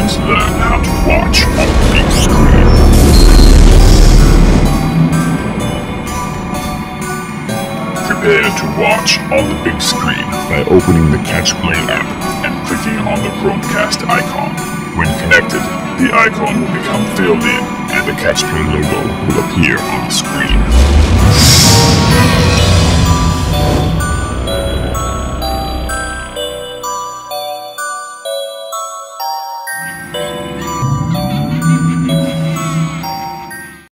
Let's learn how to watch on the big screen. Prepare to watch on the big screen by opening the Catch Play app and clicking on the Chromecast icon. When connected, the icon will become filled in and the Catch Play logo will appear on the screen.